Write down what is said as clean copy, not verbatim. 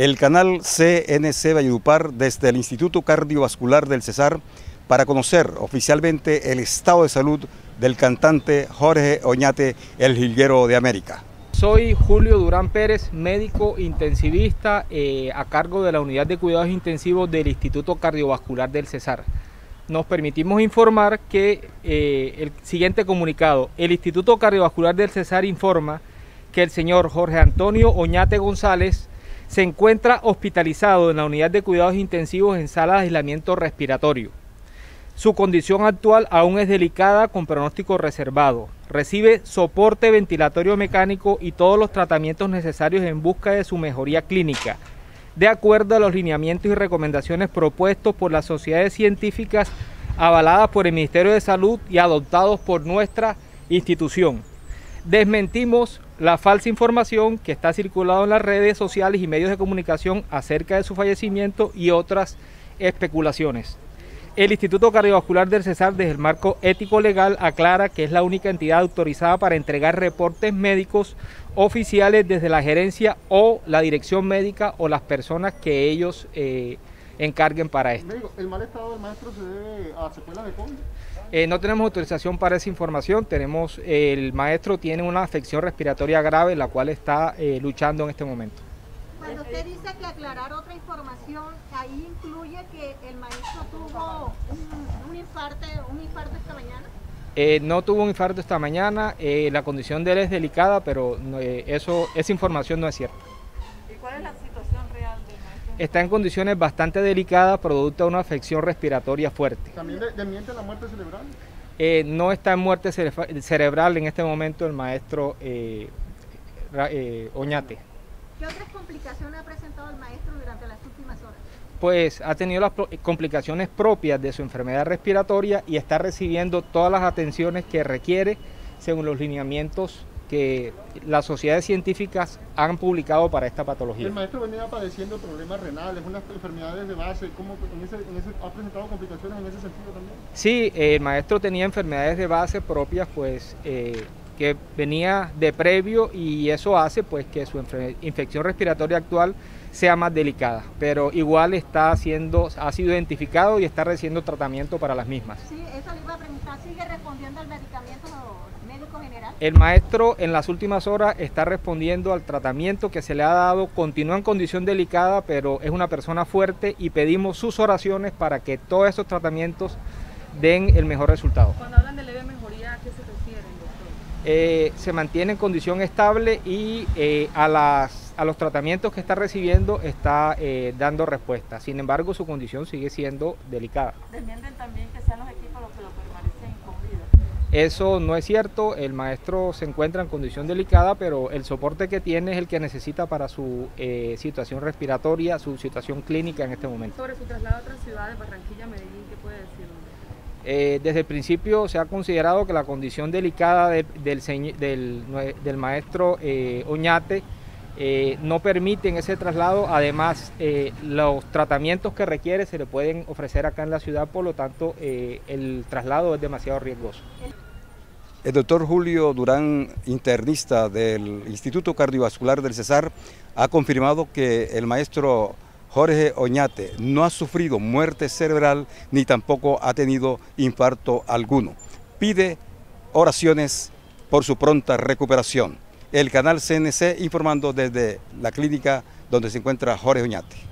el canal CNC Valledupar desde el Instituto Cardiovascular del Cesar para conocer oficialmente el estado de salud del cantante Jorge Oñate, el jilguero de América. Soy Julio Durán Pérez, médico intensivista a cargo de la Unidad de Cuidados Intensivos del Instituto Cardiovascular del Cesar. Nos permitimos informar que el siguiente comunicado: el Instituto Cardiovascular del Cesar informa que el señor Jorge Antonio Oñate González se encuentra hospitalizado en la Unidad de Cuidados Intensivos en sala de aislamiento respiratorio. Su condición actual aún es delicada con pronóstico reservado. Recibe soporte ventilatorio mecánico y todos los tratamientos necesarios en busca de su mejoría clínica, de acuerdo a los lineamientos y recomendaciones propuestos por las sociedades científicas avaladas por el Ministerio de Salud y adoptados por nuestra institución. Desmentimos la falsa información que está circulando en las redes sociales y medios de comunicación acerca de su fallecimiento y otras especulaciones. El Instituto Cardiovascular del Cesar, desde el marco ético-legal, aclara que es la única entidad autorizada para entregar reportes médicos oficiales desde la gerencia o la dirección médica o las personas que ellos encarguen para esto. Médico, ¿el mal estado del maestro se debe a secuelas de COVID? No tenemos autorización para esa información. El maestro tiene una afección respiratoria grave, la cual está luchando en este momento. Cuando usted dice que aclarar otra información, ahí incluye que el maestro tuvo un infarto esta mañana. No tuvo un infarto esta mañana, la condición de él es delicada, pero esa información no es cierta. ¿Y cuál es la situación real del maestro? Está en condiciones bastante delicadas, producto de una afección respiratoria fuerte. ¿También desmiente la muerte cerebral? No está en muerte cerebral en este momento el maestro Oñate. ¿Qué otras complicaciones ha presentado el maestro durante las últimas horas? Pues ha tenido las complicaciones propias de su enfermedad respiratoria y está recibiendo todas las atenciones que requiere según los lineamientos que las sociedades científicas han publicado para esta patología. El maestro venía padeciendo problemas renales, unas enfermedades de base. ¿Cómo ha presentado complicaciones en ese sentido también? Sí, el maestro tenía enfermedades de base propias, pues que venía de previo, y eso hace pues que su infección respiratoria actual sea más delicada, pero igual ha sido identificado y está recibiendo tratamiento para las mismas. Sí, eso le iba a preguntar, ¿sigue respondiendo al medicamento médico general? El maestro en las últimas horas está respondiendo al tratamiento que se le ha dado, continúa en condición delicada, pero es una persona fuerte y pedimos sus oraciones para que todos esos tratamientos den el mejor resultado. Cuando hablan de leve mejoría, ¿a qué se refieren, doctor? Se mantiene en condición estable y a los tratamientos que está recibiendo está dando respuesta. Sin embargo, su condición sigue siendo delicada. ¿Desmienten también que sean los equipos los que lo permanecen con vida? Eso no es cierto. El maestro se encuentra en condición delicada, pero el soporte que tiene es el que necesita para su situación respiratoria, su situación clínica en este momento. Sobre su traslado a otras ciudades, Barranquilla, Medellín, ¿qué puede decir? Desde el principio se ha considerado que la condición delicada del maestro Oñate no permiten ese traslado. Además, los tratamientos que requiere se le pueden ofrecer acá en la ciudad, por lo tanto el traslado es demasiado riesgoso. El doctor Julio Durán, internista del Instituto Cardiovascular del Cesar, ha confirmado que el maestro Jorge Oñate no ha sufrido muerte cerebral ni tampoco ha tenido infarto alguno. Pide oraciones por su pronta recuperación. El canal CNC informando desde la clínica donde se encuentra Jorge Oñate.